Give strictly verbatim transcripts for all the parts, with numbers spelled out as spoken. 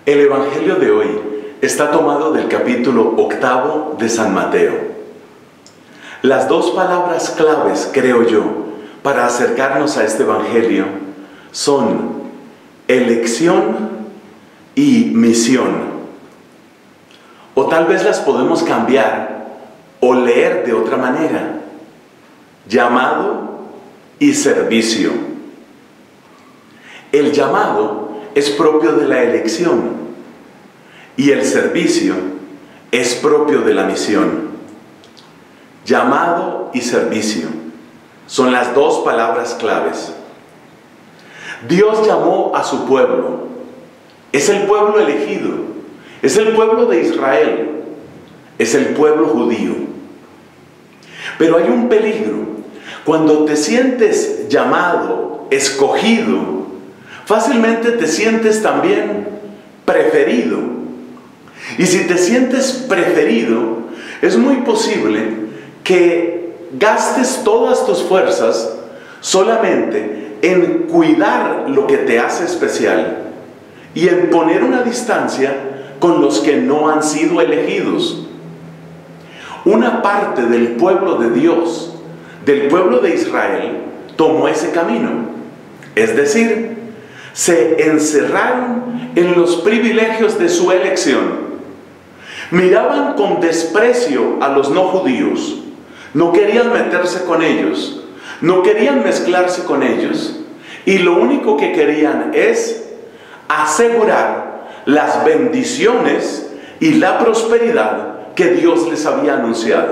El Evangelio de hoy está tomado del capítulo octavo de San Mateo. Las dos palabras claves, creo yo, para acercarnos a este Evangelio son elección y misión. O tal vez las podemos cambiar o leer de otra manera. Llamado y servicio. El llamado es propio de la elección y el servicio es propio de la misión. Llamado y servicio son las dos palabras claves. Dios llamó a su pueblo. Es el pueblo elegido. Es el pueblo de Israel. Es el pueblo judío. Pero hay un peligro. Cuando te sientes llamado, escogido, fácilmente te sientes también preferido. Y si te sientes preferido, es muy posible que gastes todas tus fuerzas solamente en cuidar lo que te hace especial y en poner una distancia con los que no han sido elegidos. Una parte del pueblo de Dios, del pueblo de Israel, tomó ese camino. Es decir, se encerraron en los privilegios de su elección. Miraban con desprecio a los no judíos. No querían meterse con ellos. No querían mezclarse con ellos. Y lo único que querían es asegurar las bendiciones y la prosperidad que Dios les había anunciado.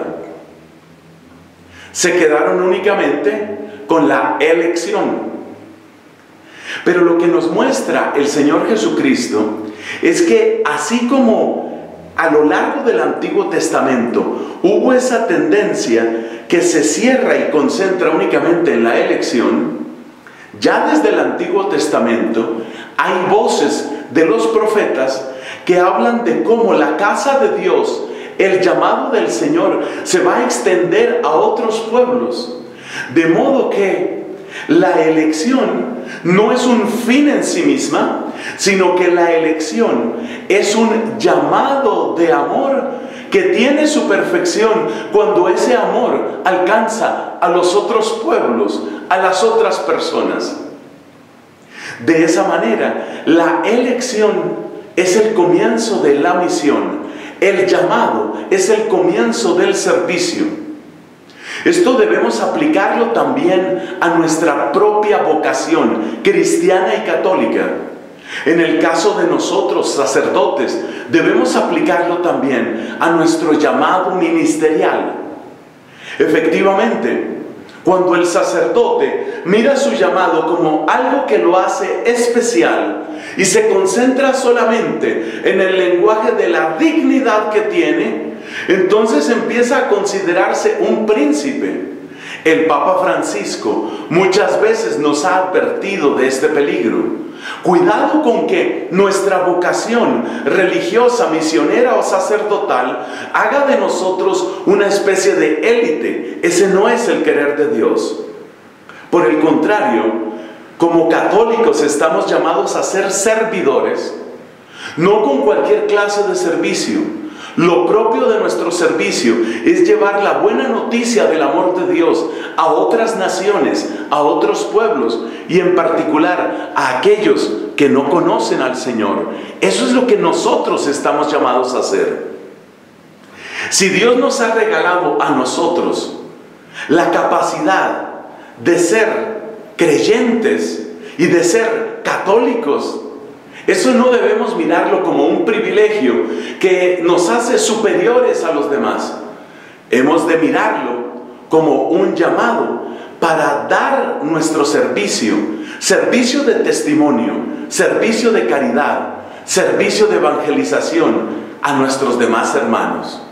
Se quedaron únicamente con la elección. Pero lo que nos muestra el Señor Jesucristo es que así como a lo largo del Antiguo Testamento hubo esa tendencia que se cierra y concentra únicamente en la elección, ya desde el Antiguo Testamento hay voces de los profetas que hablan de cómo la casa de Dios, el llamado del Señor, se va a extender a otros pueblos. De modo que la elección no es un fin en sí misma, sino que la elección es un llamado de amor que tiene su perfección cuando ese amor alcanza a los otros pueblos, a las otras personas. De esa manera, la elección es el comienzo de la misión. El llamado es el comienzo del servicio. Esto debemos aplicarlo también a nuestra propia vocación cristiana y católica. En el caso de nosotros, sacerdotes, debemos aplicarlo también a nuestro llamado ministerial. Efectivamente, cuando el sacerdote mira su llamado como algo que lo hace especial y se concentra solamente en el lenguaje de la dignidad que tiene, entonces empieza a considerarse un príncipe. El Papa Francisco muchas veces nos ha advertido de este peligro. Cuidado con que nuestra vocación religiosa, misionera o sacerdotal haga de nosotros una especie de élite. Ese no es el querer de Dios. Por el contrario, como católicos estamos llamados a ser servidores, no con cualquier clase de servicio. Lo propio de nuestro servicio es llevar la buena noticia del amor de Dios a otras naciones, a otros pueblos y en particular a aquellos que no conocen al Señor. Eso es lo que nosotros estamos llamados a hacer. Si Dios nos ha regalado a nosotros la capacidad de ser creyentes y de ser católicos, eso no debemos mirarlo como un privilegio que nos hace superiores a los demás. Hemos de mirarlo como un llamado para dar nuestro servicio, servicio de testimonio, servicio de caridad, servicio de evangelización a nuestros demás hermanos.